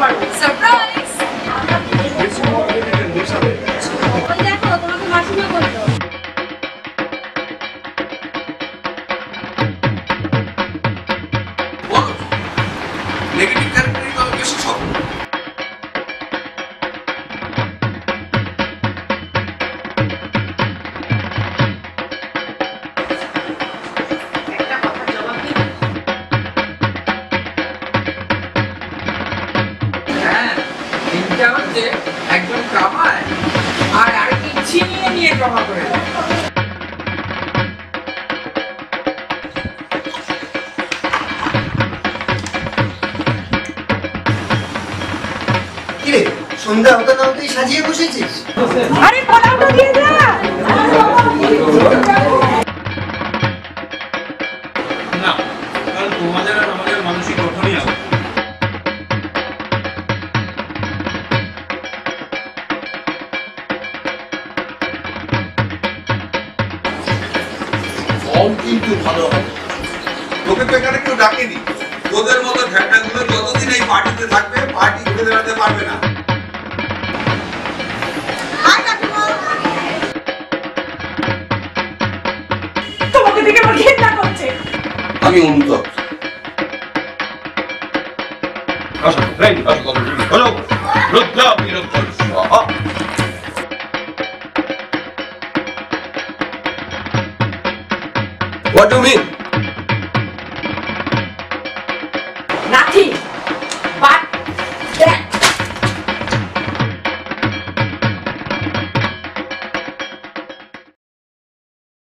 পারবো। সারপ্রাইজ! ওই দেখো তোমাকে মাসিমা বললো। নেগেটিভ ক্যারেক্টারই তো বেশি সব। একজন কামায় আর আরেকটি ছিনিয়ে নিয়ে জমা করে দেয়। কিরে সন্ধ্যা হতে না হতেই সাজিয়ে বসেছিস? আরে পোলাওটা দিয়ে যা। না, কারণ তোমাদের আর আমাদের মানসিক গঠনই আছে। কিন্তু ভালো হবে। তোকে তো এখানে কেউ ডাকেনি। তোদের মতো ঢ্যাঁটাগুলো যতদিন এই পার্টিতে থাকবে পার্টি ঘুরে দাঁড়াতে পারবে না। তোমাকে দেখে আমার ঘৃণা করছে। আমি অনুতপ্ত। What do you mean?